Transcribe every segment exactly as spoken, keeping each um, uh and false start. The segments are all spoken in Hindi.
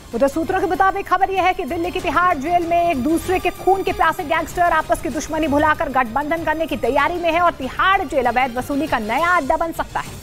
उधर सूत्रों के मुताबिक खबर यह है कि दिल्ली की तिहाड़ जेल में एक दूसरे के खून के प्यासे गैंगस्टर आपस की दुश्मनी भुलाकर गठबंधन करने की तैयारी में है और तिहाड़ जेल अवैध वसूली का नया अड्डा बन सकता है।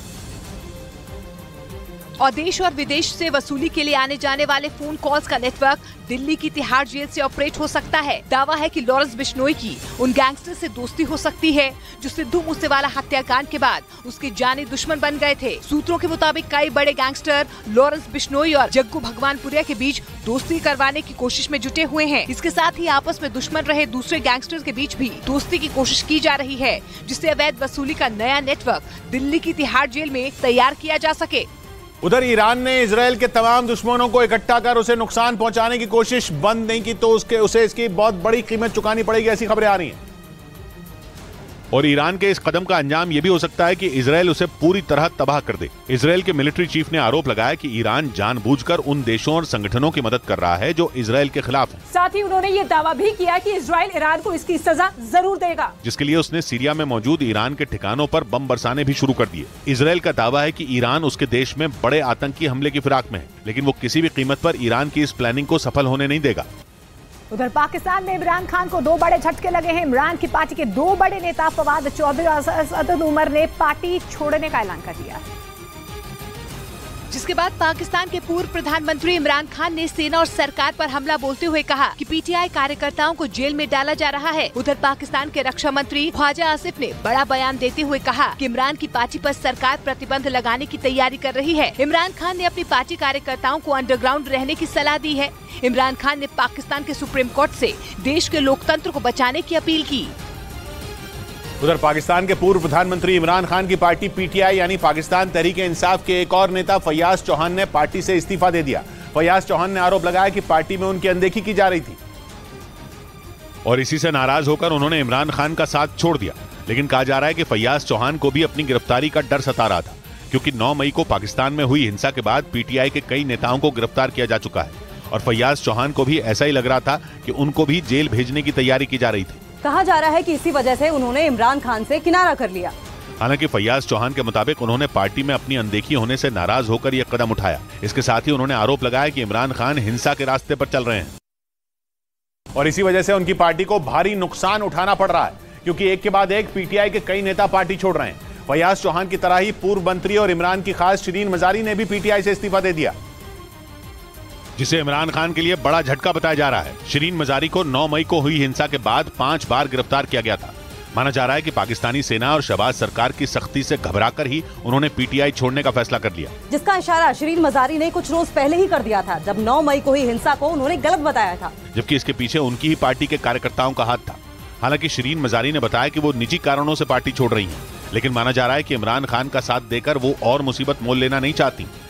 और देश और विदेश से वसूली के लिए आने जाने वाले फोन कॉल्स का नेटवर्क दिल्ली की तिहाड़ जेल से ऑपरेट हो सकता है। दावा है कि लॉरेंस बिश्नोई की उन गैंगस्टर से दोस्ती हो सकती है जो सिद्धू मूसेवाला हत्याकांड के बाद उसके जानी दुश्मन बन गए थे। सूत्रों के मुताबिक कई बड़े गैंगस्टर लॉरेंस बिश्नोई और जग्गू भगवानपुरिया के बीच दोस्ती करवाने की कोशिश में जुटे हुए हैं। इसके साथ ही आपस में दुश्मन रहे दूसरे गैंगस्टर्स के बीच भी दोस्ती की कोशिश की जा रही है, जिससे अवैध वसूली का नया नेटवर्क दिल्ली की तिहाड़ जेल में तैयार किया जा सके। उधर ईरान ने इजरायल के तमाम दुश्मनों को इकट्ठा कर उसे नुकसान पहुंचाने की कोशिश बंद नहीं की तो उसके उसे इसकी बहुत बड़ी कीमत चुकानी पड़ेगी, ऐसी खबरें आ रही हैं। और ईरान के इस कदम का अंजाम यह भी हो सकता है कि इजरायल उसे पूरी तरह तबाह कर दे। इजरायल के मिलिट्री चीफ ने आरोप लगाया कि ईरान जानबूझकर उन देशों और संगठनों की मदद कर रहा है जो इजरायल के खिलाफ हैं। साथ ही उन्होंने ये दावा भी किया कि इजरायल ईरान को इसकी सजा जरूर देगा, जिसके लिए उसने सीरिया में मौजूद ईरान के ठिकानों पर बम बरसाने भी शुरू कर दिए। इजरायल का दावा है कि ईरान उसके देश में बड़े आतंकी हमले की फिराक में है, लेकिन वो किसी भी कीमत पर ईरान की इस प्लानिंग को सफल होने नहीं देगा। उधर पाकिस्तान में इमरान खान को दो बड़े झटके लगे हैं। इमरान की पार्टी के दो बड़े नेता फवाद चौधरी और असद उमर ने पार्टी छोड़ने का ऐलान कर दिया, जिसके बाद पाकिस्तान के पूर्व प्रधानमंत्री इमरान खान ने सेना और सरकार पर हमला बोलते हुए कहा कि पीटीआई कार्यकर्ताओं को जेल में डाला जा रहा है। उधर पाकिस्तान के रक्षा मंत्री ख्वाजा आसिफ ने बड़ा बयान देते हुए कहा कि इमरान की पार्टी पर सरकार प्रतिबंध लगाने की तैयारी कर रही है। इमरान खान ने अपनी पार्टी कार्यकर्ताओं को अंडरग्राउंड रहने की सलाह दी है। इमरान खान ने पाकिस्तान के सुप्रीम कोर्ट से देश के लोकतंत्र को बचाने की अपील की। उधर पाकिस्तान के पूर्व प्रधानमंत्री इमरान खान की पार्टी पीटीआई यानी पाकिस्तान तहरीक इंसाफ के एक और नेता फैयाज चौहान ने पार्टी से इस्तीफा दे दिया। फैयाज चौहान ने आरोप लगाया कि पार्टी में उनकी अनदेखी की जा रही थी और इसी से नाराज होकर उन्होंने इमरान खान का साथ छोड़ दिया। लेकिन कहा जा रहा है कि फैयाज चौहान को भी अपनी गिरफ्तारी का डर सता रहा था, क्योंकि नौ मई को पाकिस्तान में हुई हिंसा के बाद पीटीआई के कई नेताओं को गिरफ्तार किया जा चुका है और फैयाज चौहान को भी ऐसा ही लग रहा था कि उनको भी जेल भेजने की तैयारी की जा रही थी। कहा जा रहा है कि इसी वजह से उन्होंने इमरान खान से किनारा कर लिया। हालांकि फैयाज चौहान के मुताबिक उन्होंने पार्टी में अपनी अनदेखी होने से नाराज होकर यह कदम उठाया। इसके साथ ही उन्होंने आरोप लगाया कि इमरान खान हिंसा के रास्ते पर चल रहे हैं और इसी वजह से उनकी पार्टी को भारी नुकसान उठाना पड़ रहा है, क्योंकि एक के बाद एक पीटीआई के कई नेता पार्टी छोड़ रहे हैं। फैयाज चौहान की तरह ही पूर्व मंत्री और इमरान की खास शिरीन मजारी ने भी पीटीआई से इस्तीफा दे दिया, जिसे इमरान खान के लिए बड़ा झटका बताया जा रहा है। शिरीन मजारी को नौ मई को हुई हिंसा के बाद पांच बार गिरफ्तार किया गया था। माना जा रहा है कि पाकिस्तानी सेना और शहबाज सरकार की सख्ती से घबराकर ही उन्होंने पीटीआई छोड़ने का फैसला कर लिया, जिसका इशारा शिरीन मजारी ने कुछ रोज पहले ही कर दिया था, जब नौ मई को हुई हिंसा को उन्होंने गलत बताया था, जबकि इसके पीछे उनकी ही पार्टी के कार्यकर्ताओं का हाथ था। हालांकि शिरीन मजारी ने बताया कि वो निजी कारणों से पार्टी छोड़ रही हैं, लेकिन माना जा रहा है कि इमरान खान का साथ देकर वो और मुसीबत मोल लेना नहीं चाहती।